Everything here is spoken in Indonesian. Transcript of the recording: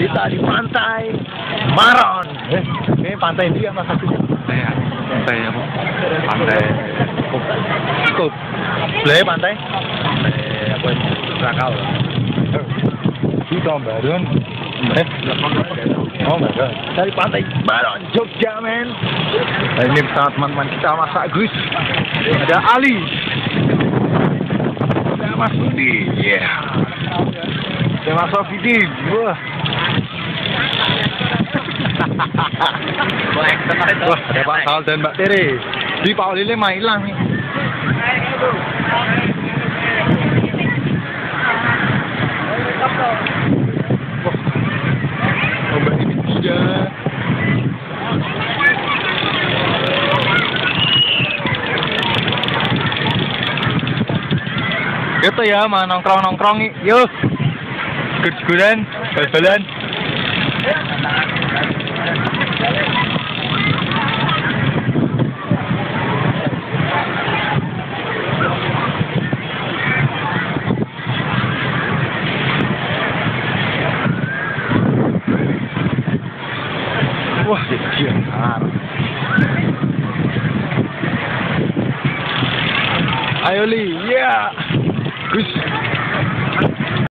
Kita di pantai Maron. Ini pantai dia mas satunya. Pantai apa? Pantai Kut. Boleh pantai? Pantai apa ini? Rakal. Di Tombaron. Oh my god. Dari pantai Maron, Jogja men. Nah, ini bersama teman-teman kita masak Gus. Ada Ali. Ada Mas Budi. Iya. Ada Mas Sofidin. Wah. Wah, ada Pak Sal dan Mbak Tere. Di Pak Olile mah hilang nih. Mbak ini tidak. Gitu ya, mah nongkrong-nongkrong nih. Yuk. Gur-guran, bal-balan. Wah, dia Ayo Li, ya. Gus.